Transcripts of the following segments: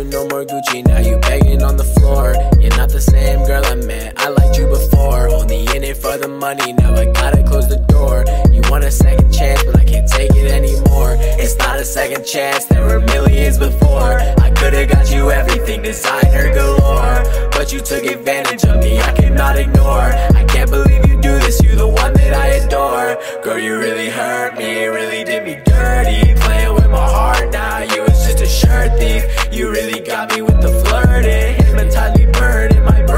no more Gucci, now you begging on the floor. You're not the same girl I met, I liked you before. Only in it for the money, now I gotta close the door. You want a second chance, but I can't take it anymore. It's not a second chance, there were millions before. I could've got you everything, designer galore, but you took advantage of me, I cannot ignore. I can't believe you do this, you the one that I adore. Girl, you really hurt me, really did me dirty. Playing with my heart now, you was just a shirt thief. You really got me with the flirting, hypnotized me, burned in my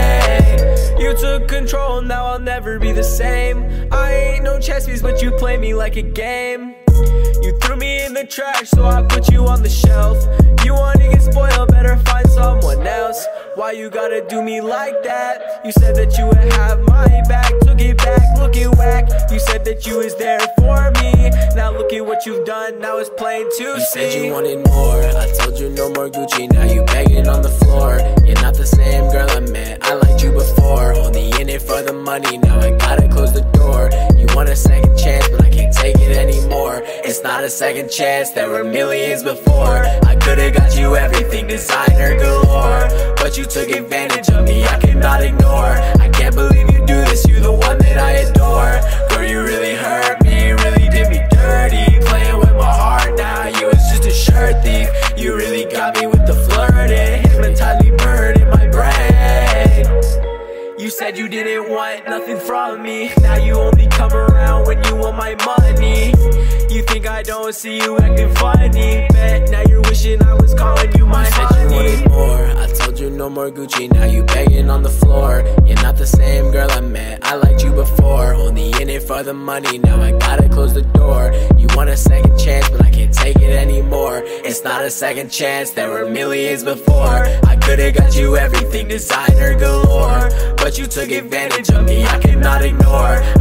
brain. You took control, now I'll never be the same. I ain't no chess piece, but you play me like a game. You threw me in the trash, so I put you on the shelf. You wanna get spoiled, better find someone else. Why you gotta do me like that? You said that you would have my back, took it back, looking whack. You said that you was there for me, now look at what you've done, now it's plain to see. You said you wanted more, I told you no more Gucci, now you begging on the floor. You're not the same girl I met, I liked you before. Only in it for the money, now I gotta close the door. You want a second chance, but I can't take it anymore. It's not a second chance, there were millions before. I could've got you everything, designer galore, but you took advantage of me, I cannot ignore. I can't believe you do this, you the one that I adore. Girl, you really hurt me, really did me dirty. Playing with my heart now, you was just a shirt thief. You really got me with the flirting, hypnotized me, burned in my brain. You said you didn't want nothing from me, now you only come around when you want my money. You think I don't see you acting funny, bet now you're wishing I was calling you my honey. You said you wanted more, I told you no more Gucci, now you begging on the floor. You're not the same girl I met, I liked you before. Only in it for the money, now I gotta close the door. You want a second chance, but I can't take it anymore. It's not a second chance, there were millions before. I could've got you everything, designer galore, but you took advantage of me, I cannot ignore.